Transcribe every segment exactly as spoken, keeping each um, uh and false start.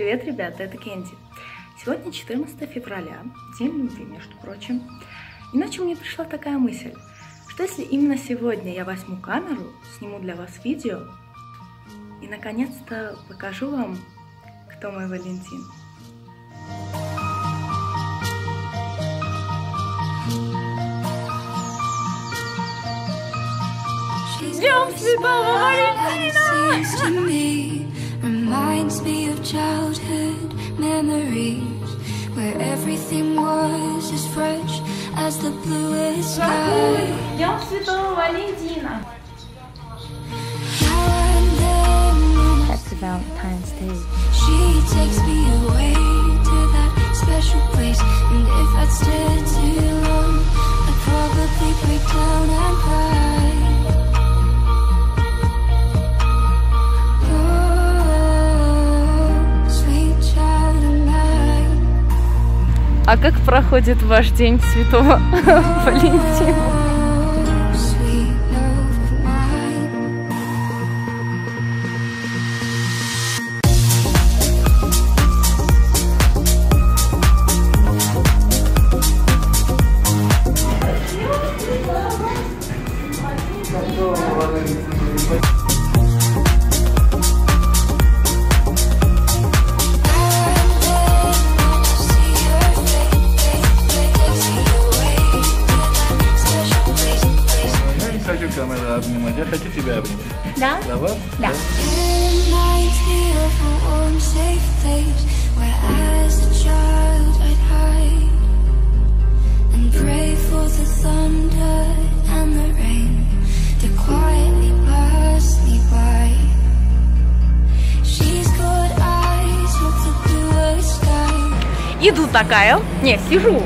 Привет, ребята, это Кенди. Сегодня четырнадцатое февраля, день любви, между прочим. Иначе мне пришла такая мысль, что если именно сегодня я возьму камеру, сниму для вас видео и наконец-то покажу вам, кто мой Валентин. С Днем Святого Валентина! Reminds me of childhood memories where everything was as fresh as the bluest sky. Днем Святого Валентина! Happy Valentine's Day. She takes me away to that special place, and if I'd stayed too long, I'd probably break down and cry. А как проходит ваш день Святого Валентина? Камера обнимать. Я хочу тебя обнять. Да? Давай? Да. Иду такая. Не, сижу.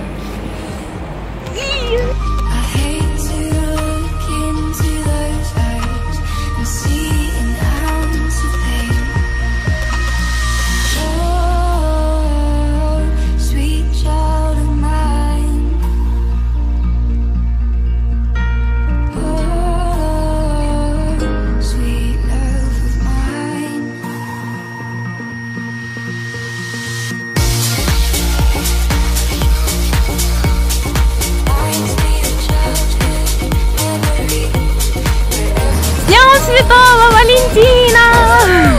Святого Валентина!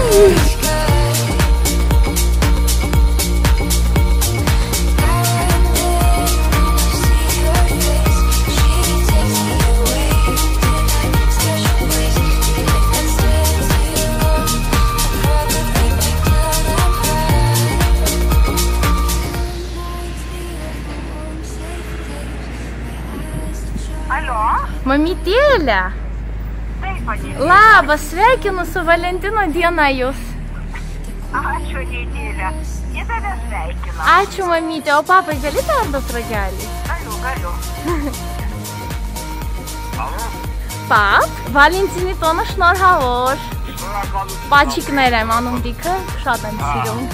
Aló? Mamiteļa! Labas, sveikinu su Valentino diena jūs. Ačiū, Dėdėlė. Jie tave sveikina. Ačiū, mamytė. O papai gali perduot ragelį? Galiu, galiu. Pap, Valentinit ona շնորհավոր։ Պաչիկներ եմ անում դիքը, շատ եմ սիրում։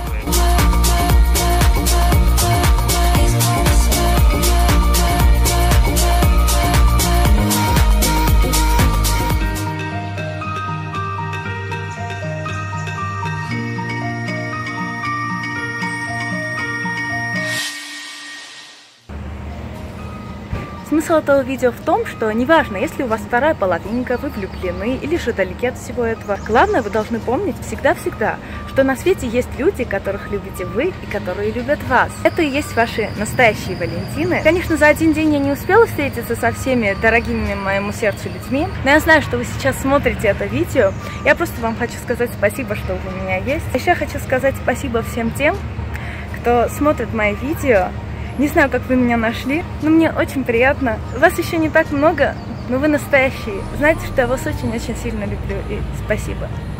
Смысл этого видео в том, что неважно, если у вас вторая половинка, вы влюблены или же далеки от всего этого, главное, вы должны помнить всегда-всегда, что на свете есть люди, которых любите вы и которые любят вас. Это и есть ваши настоящие Валентины. Конечно, за один день я не успела встретиться со всеми дорогими моему сердцу людьми, но я знаю, что вы сейчас смотрите это видео. Я просто вам хочу сказать спасибо, что вы у меня есть. Еще хочу сказать спасибо всем тем, кто смотрит мои видео. Не знаю, как вы меня нашли, но мне очень приятно. Вас еще не так много, но вы настоящие. Знаете, что я вас очень-очень сильно люблю, и спасибо.